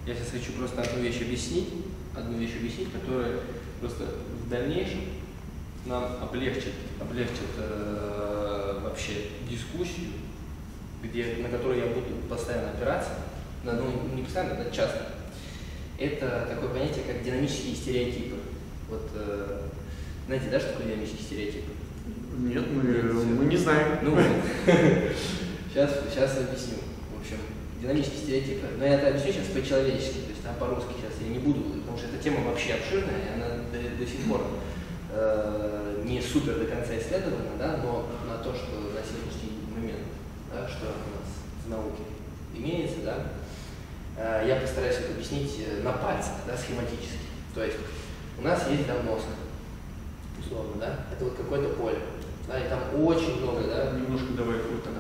Я сейчас хочу просто одну вещь объяснить, которая просто в дальнейшем нам облегчит вообще дискуссию, на которую я буду постоянно опираться, ну не постоянно, а часто. Это такое понятие, как динамические стереотипы. Вот знаете, да, что такое динамические стереотипы? Нет, мы не знаем. Ну, сейчас объясню. В общем, динамические стереотипы. Но я это объясню сейчас по-человечески, то есть там по-русски сейчас я не буду, потому что эта тема вообще обширная, и она до сих пор не супер до конца исследована, да, но на то, что на сегодняшний момент, да, что у нас в науке имеется, да, я постараюсь это объяснить на пальцах, да, схематически. То есть у нас есть, да, мозг, условно, да, это вот какое-то поле, да, и там очень много, да. Немножко давай вот так.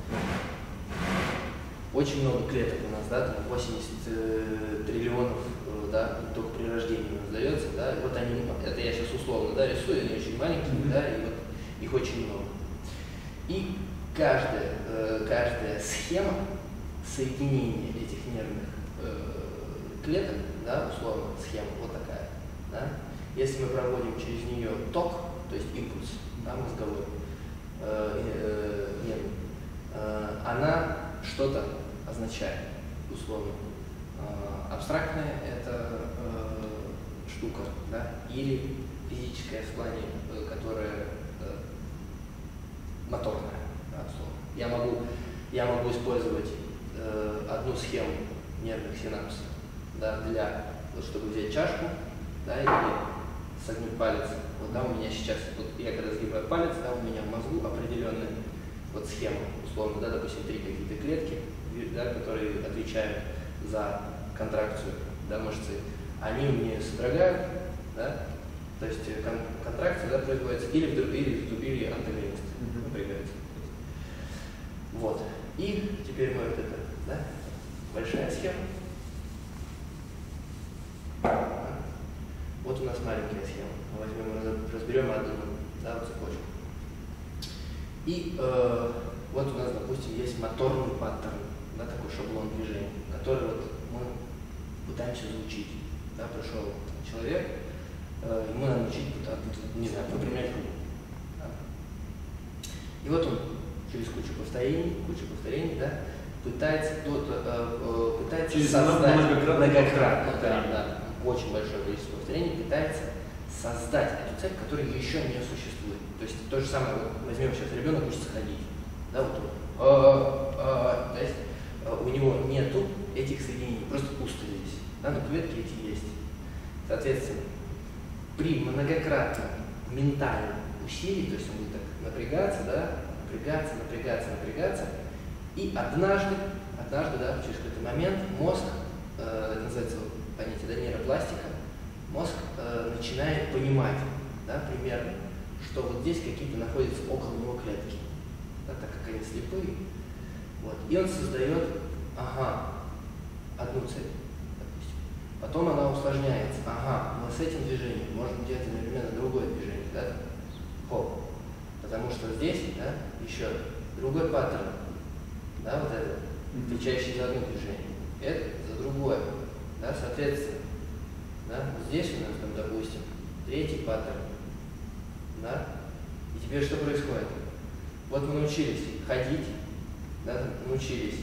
Очень много клеток у нас, да, там 80 триллионов, да, только при рождении у нас дается, да, и вот они, это я сейчас условно, да, рисую, они очень маленькие, да, и вот их очень много. И каждая схема соединения этих нервных клеток, да, условно, схема вот такая, да, если мы проводим через нее ток, то есть импульс, да, мозговой, она что-то означает, условно. Абстрактная это штука, да, или физическая в плане, которая моторная, да, условно. Я могу использовать одну схему нервных синапсов, да, чтобы взять чашку, да, или согнуть палец. Вот, да, у меня сейчас, вот я когда сгибаю палец, да, у меня в мозгу определенная вот схема, условно, да, допустим, 3 какие-то клетки, да, которые отвечают за контракцию, да, мышцы, они у меня содрогают, да, то есть контракция, да, производится или антагонист напрягается. Вот. И теперь мы вот это, да, большая схема. Вот у нас маленькая схема. Мы возьмем, разберем одну, да, вот цепочку. И вот у нас, допустим, есть моторный паттерн, да, такой шаблон движения, который вот мы пытаемся изучить. Да, пришел человек, ему надо научить, не знаю, выпрямлять руку. Да. И вот он через кучу повторений, да, пытается создать многократно, да, очень большое количество повторений, пытается создать эту цепь, которая еще не существует. То есть то же самое, вот возьмем сейчас ребенок учится ходить, да, вот он, то есть у него нету этих соединений, просто пусто здесь, да, но клетки эти есть. Соответственно, при многократном ментальном усилии, то есть он будет так напрягаться, да, напрягаться, и однажды, да, через какой-то момент мозг, это называется понятие, да, нейропластика, мозг начинает понимать, да, примерно, что вот здесь какие-то находятся около него клетки, да, так как они слепые, вот, и он создает, одну цепь, допустим. Потом она усложняется, мы с этим движением можем делать одновременно другое движение, да, хоп, потому что здесь, да, еще другой паттерн, да, вот это, отвечающий за одно движение, это за другое, да, соответственно, да, здесь у нас там, допустим, третий паттерн, да, и теперь что происходит? Вот мы научились ходить, да, научились,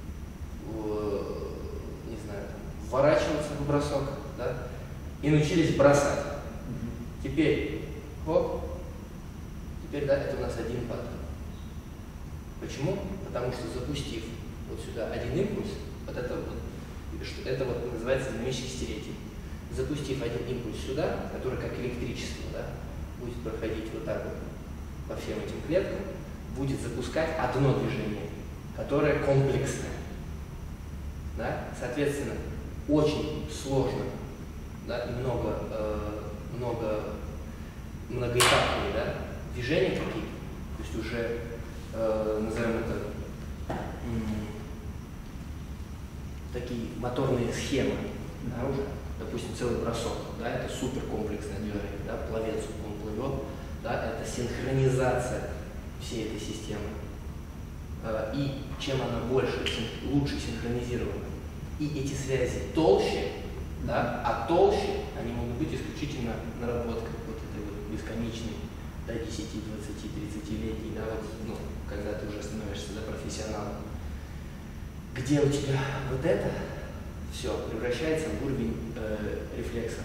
не знаю, вворачиваться в бросок, да, и научились бросать. Теперь, хоп, теперь, да, это у нас один паттерн. Почему? Потому что запустив вот сюда один импульс, вот это вот называется динамический стереотип. Запустив один импульс сюда, который как электричество, да, будет проходить вот так вот по всем этим клеткам, будет запускать одно движение, которое комплексное. Да? Соответственно, очень сложно, да, и многоэтапные, да, движения какие-то, то есть уже назовем это такие моторные схемы, да, уже, допустим, целый бросок, да, это суперкомплексное движение, да, пловец, он плывет, да, это синхронизация всей этой системы. И чем она лучше синхронизирована, и эти связи толще, да, а толще они могут быть исключительно наработкой вот этой вот бесконечной, до 10, 20, 30-летней, да, вот, ну, когда ты уже становишься, да, профессионалом, где у тебя вот это все превращается в уровень рефлекса.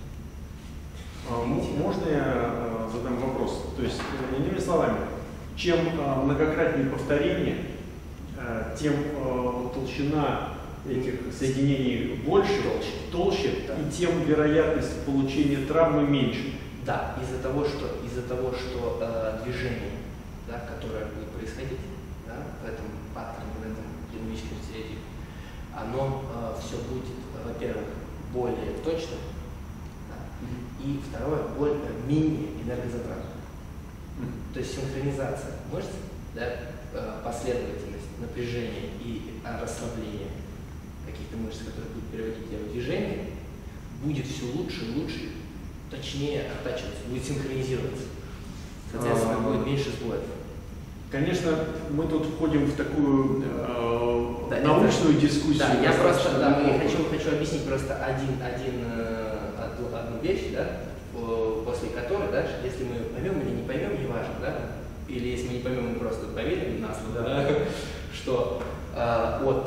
Можно я задам вопрос? То есть, иными словами, чем многократнее повторение, тем толщина этих соединений больше, толще, да. И тем вероятность получения травмы меньше. Да, из-за того, что движение, да, которое будет происходить, да, в этом паттерне, в этом динамическом стереотипе, оно все будет, во-первых, более точным, да, и второе, менее энергозатратным. То есть синхронизация мышц, да, последовательность напряжения и расслабления каких-то мышц, которые будут переводить тебя в движение, будет все лучше и лучше, точнее оттачиваться, будет синхронизироваться. Соответственно, будет меньше сбоев. Конечно, мы тут входим в такую научную дискуссию. Да, я просто хочу объяснить просто одну вещь, да, после которой, да, если мы поймем или не поймем, не важно, да, или если мы не поймем, мы просто поверим на слово, да, что от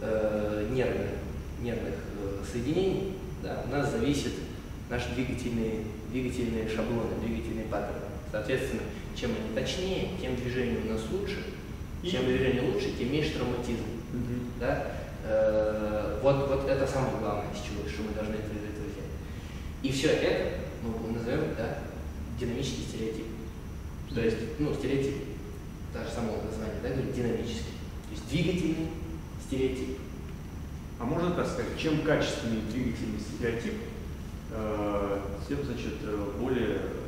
нервных соединений, да, у нас зависит наши двигательные шаблоны, двигательные паттерны. Соответственно, чем они точнее, тем движение у нас лучше, чем движение лучше, тем меньше травматизм. Да? Вот это самое главное, что мы должны взять. И все это мы назовем, да, динамический стереотип. То есть, ну, стереотип, даже само название, да, говорит динамический. То есть двигательный стереотип. А можно так сказать, чем качественнее двигательный стереотип, тем, значит, более